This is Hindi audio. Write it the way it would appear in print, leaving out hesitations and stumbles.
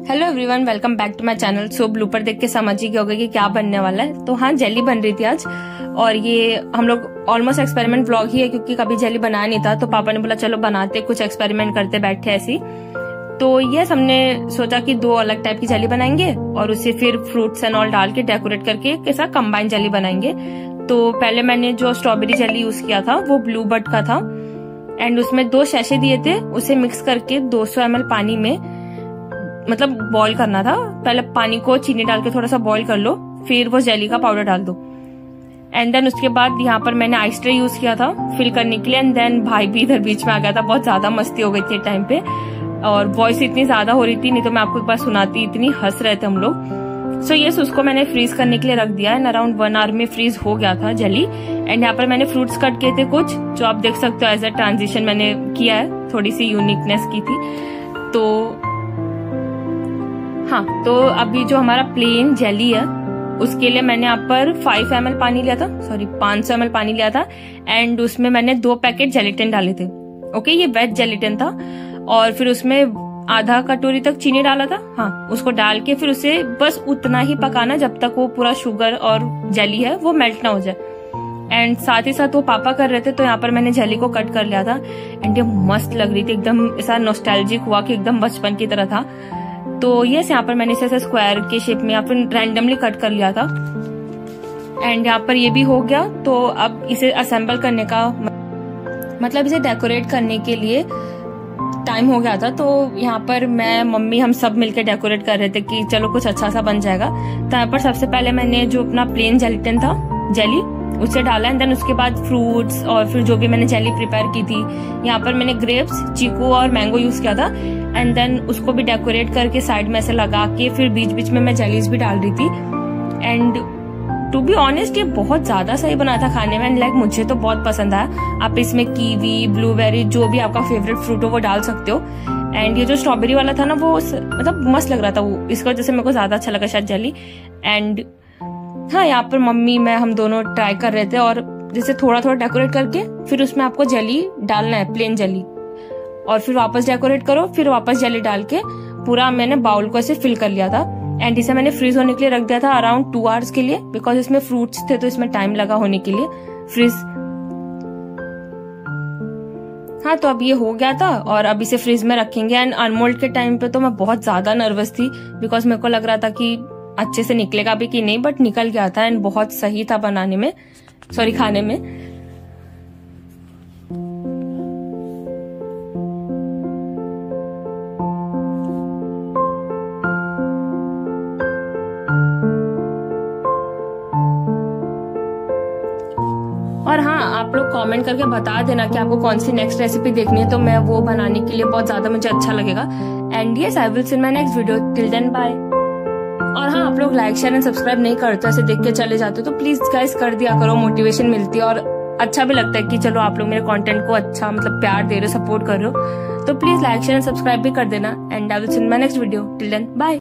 Hello everyone, welcome back to my channel. So blooper देख के समझ ही गए होगे कि क्या बनने वाला है। तो हाँ, जेली बन रही थी आज, और ये हम लोग ऑलमोस्ट एक्सपेरिमेंट व्लॉग ही है क्योंकि कभी जेली बनाया नहीं था। तो पापा ने बोला चलो बनाते, कुछ एक्सपेरिमेंट करते बैठे ऐसी। तो ये हमने सोचा कि दो अलग टाइप की जेली बनाएंगे और उसे फिर फ्रूट्स एंड ऑल डाल के डेकोरेट करके के साथ कंबाइन जेली बनाएंगे। तो पहले मैंने जो स्ट्रॉबेरी जेली यूज किया था वो ब्लू बर्ड का था, एंड उसमें 2 शैशे दिए थे। उसे मिक्स करके 200 ml पानी में मतलब बॉईल करना था। पहले पानी को चीनी डाल के थोड़ा सा बॉईल कर लो, फिर वो जेली का पाउडर डाल दो। एंड देन उसके बाद यहाँ पर मैंने आइस ट्रे यूज किया था फिल करने के लिए। एंड देन भाई भी इधर बीच में आ गया था, बहुत ज्यादा मस्ती हो गई थी टाइम पे, और वॉइस इतनी ज्यादा हो रही थी, नहीं तो मैं आपको एक बार सुनाती, इतनी हंस रहे थे हम लोग। सो यस, उसको मैंने फ्रीज करने के लिए रख दिया एंड अराउंड 1 आवर में फ्रीज हो गया था जेली। एंड यहाँ पर मैंने फ्रूट्स कट किए थे कुछ, जो आप देख सकते हो एज अ ट्रांजिशन मैंने किया है, थोड़ी सी यूनिकनेस की थी। तो हाँ, तो अभी जो हमारा प्लेन जेली है उसके लिए मैंने यहाँ पर 500 ml पानी लिया था, 500 ml पानी लिया था। एंड उसमें मैंने 2 पैकेट जेलेटिन डाले थे। ओके, ये वेज जेलेटिन था। और फिर उसमें आधा कटोरी तक चीनी डाला था। हाँ, उसको डाल के फिर उसे बस उतना ही पकाना जब तक वो पूरा शुगर और जेली है वो मेल्ट ना हो जाए। एंड साथ ही साथ वो पापा कर रहे थे, तो यहाँ पर मैंने जेली को कट कर लिया था। एंड ये मस्त लग रही थी, एकदम ऐसा नॉस्टैल्जिक हुआ कि एकदम बचपन की तरह था। तो ये यहाँ पर मैंने इसे स्क्वायर के शेप में या फिर रैंडमली कट कर लिया था। एंड यहाँ पर ये भी हो गया। तो अब इसे असेंबल करने का मतलब इसे डेकोरेट करने के लिए टाइम हो गया था। तो यहाँ पर मैं, मम्मी, हम सब मिलकर डेकोरेट कर रहे थे कि चलो कुछ अच्छा सा बन जाएगा। तो यहाँ पर सबसे पहले मैंने जो अपना प्लेन जेलेटिन था, जेली, उसे डाला। एंड देन उसके बाद फ्रूट्स और फिर जो भी मैंने जेली प्रिपेयर की थी, यहाँ पर मैंने ग्रेप्स, चीकू और मैंगो यूज किया था। एंड देन उसको भी डेकोरेट करके साइड में ऐसे लगा के फिर बीच बीच में मैं जेलीज भी डाल रही थी। एंड टू बी ऑनेस्ट, ये बहुत ज्यादा सही बना था खाने में। एंड लाइक मुझे तो बहुत पसंद आया। आप इसमें कीवी, ब्लूबेरी, जो भी आपका फेवरेट फ्रूट हो वो डाल सकते हो। एंड ये जो स्ट्रॉबेरी वाला था ना, वो मतलब मस्त लग रहा था, वो इसकी वजह से मेरे को ज्यादा अच्छा लगा शायद जेली। एंड हाँ, यहाँ पर मम्मी, मैं, हम दोनों ट्राई कर रहे थे। और जैसे थोड़ा थोड़ा डेकोरेट करके फिर उसमें आपको जेली डालना है, प्लेन जेली, और फिर वापस डेकोरेट करो, फिर वापस जेली डाल के पूरा मैंने बाउल को ऐसे फिल कर लिया था। एंड इसे मैंने फ्रीज होने के लिए रख दिया था अराउंड 2 आवर्स के लिए, बिकॉज इसमें फ्रूट्स थे तो इसमें टाइम लगा होने के लिए फ्रीज। हाँ, तो अब ये हो गया था और अब इसे फ्रीज में रखेंगे। एंड अनमोल्ड के टाइम पे तो मैं बहुत ज्यादा नर्वस थी, बिकॉज मेरे को लग रहा था कि अच्छे से निकलेगा भी कि नहीं, बट निकल गया था। एंड बहुत सही था बनाने में, खाने में। और हाँ, आप लोग कमेंट करके बता देना कि आपको कौन सी नेक्स्ट रेसिपी देखनी है, तो मैं वो बनाने के लिए बहुत ज्यादा मुझे अच्छा लगेगा। And yes, I will see my next video. Till then, bye. और हाँ, आप लोग लाइक, शेयर एंड सब्सक्राइब नहीं करते, ऐसे देख के चले जाते हो, तो प्लीज गाइस कर दिया करो, मोटिवेशन मिलती है और अच्छा भी लगता है कि चलो आप लोग मेरे कंटेंट को अच्छा मतलब प्यार दे रहे हो, सपोर्ट कर रहे हो। तो please like, share and subscribe भी कर देना। And I will see in my next video. Till then, bye.